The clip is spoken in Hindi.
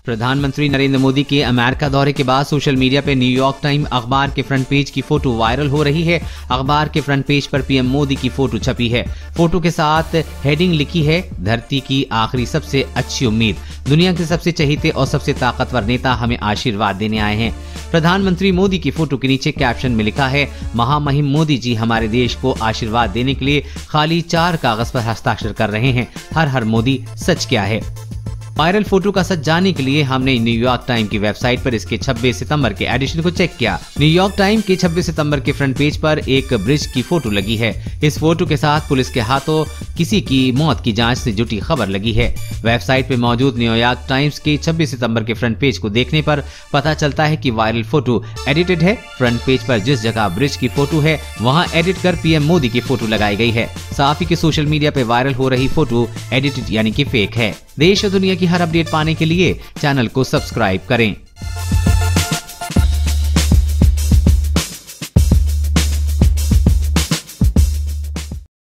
प्रधानमंत्री नरेंद्र मोदी के अमेरिका दौरे के बाद सोशल मीडिया पे न्यूयॉर्क टाइम अखबार के फ्रंट पेज की फोटो वायरल हो रही है। अखबार के फ्रंट पेज पर पीएम मोदी की फोटो छपी है। फोटो के साथ हेडिंग लिखी है, धरती की आखिरी सबसे अच्छी उम्मीद, दुनिया के सबसे चहेते और सबसे ताकतवर नेता हमें आशीर्वाद देने आए हैं। प्रधानमंत्री मोदी की फोटो के नीचे कैप्शन में लिखा है, महामहिम मोदी जी हमारे देश को आशीर्वाद देने के लिए खाली 4 कागज पर हस्ताक्षर कर रहे हैं। हर हर मोदी सच क्या है। वायरल फोटो का सच जानने के लिए हमने न्यूयॉर्क टाइम की वेबसाइट पर इसके 26 सितंबर के एडिशन को चेक किया। न्यूयॉर्क टाइम के 26 सितंबर के फ्रंट पेज पर एक ब्रिज की फोटो लगी है। इस फोटो के साथ पुलिस के हाथों किसी की मौत की जांच से जुटी खबर लगी है। वेबसाइट पर मौजूद न्यूयॉर्क टाइम्स के 26 सितंबर के फ्रंट पेज को देखने पर पता चलता है कि वायरल फोटो एडिटेड है। फ्रंट पेज पर जिस जगह ब्रिज की फोटो है वहाँ एडिट कर पीएम मोदी की फोटो लगाई गई है। साथ ही कि सोशल मीडिया पे वायरल हो रही फोटो एडिटेड यानी कि फेक है। देश और दुनिया की हर अपडेट पाने के लिए चैनल को सब्सक्राइब करें।